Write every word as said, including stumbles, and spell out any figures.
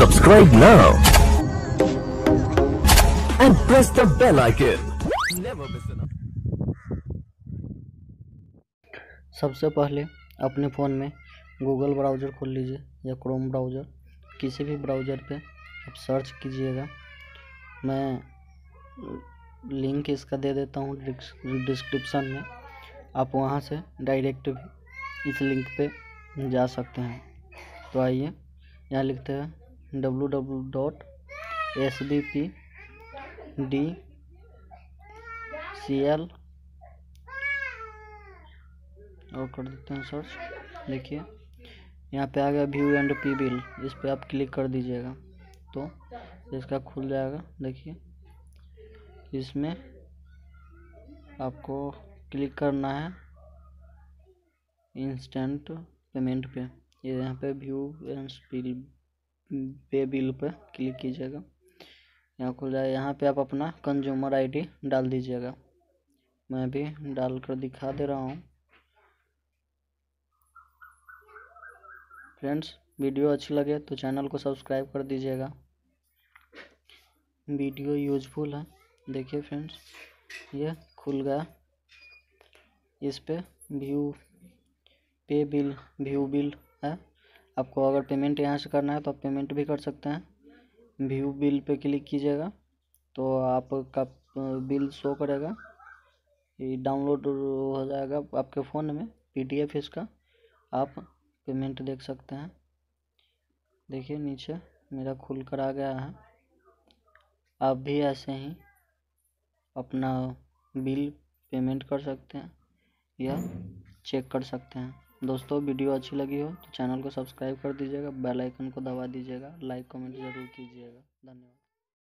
Subscribe now and press the bell icon. Never miss an सबसे पहले अपने phone में गूगल ब्राउज़र खोल लीजिए या क्रोम ब्राउज़र, किसी भी ब्राउज़र पे आप सर्च कीजिएगा। मैं लिंक इसका दे देता हूँ डिस्क्रिप्शन में, आप वहाँ से डायरेक्ट इस लिंक पे जा सकते हैं। तो आइए यहाँ लिखते हैं W W W dot S B P D C L और कर देते हैं सर्च। देखिए यहाँ पे आ गया व्यू एंड पी बिल, इस पे आप क्लिक कर दीजिएगा तो इसका खुल जाएगा। देखिए इसमें आपको क्लिक करना है इंस्टेंट पेमेंट पे, ये यहाँ पे view and bill pay bill pay click कीजिएगा, यहाँ खुल जाए। यहाँ पे आप अपना कंज्यूमर आईडी डाल दीजिएगा, मैं भी डाल कर दिखा दे रहा हूँ। फ्रेंड्स, वीडियो अच्छी लगे तो चैनल को सब्सक्राइब कर दीजिएगा, वीडियो यूजफुल है। देखिए फ्रेंड्स ये खुल गया, इस पे व्यू पे बिल व्यू बिल है। आपको अगर पेमेंट यहाँ से करना है तो आप पेमेंट भी कर सकते हैं। व्यू बिल पे क्लिक कीजिएगा तो आपका बिल शो करेगा, ये डाउनलोड हो जाएगा आपके फ़ोन में पीडीएफ, इसका आप पेमेंट देख सकते हैं। देखिए नीचे मेरा खुल कर आ गया है। आप भी ऐसे ही अपना बिल पेमेंट कर सकते हैं या चेक कर सकते हैं। दोस्तों, वीडियो अच्छी लगी हो तो चैनल को सब्सक्राइब कर दीजिएगा, बेल आइकन को दबा दीजिएगा, लाइक कमेंट ज़रूर कीजिएगा। धन्यवाद।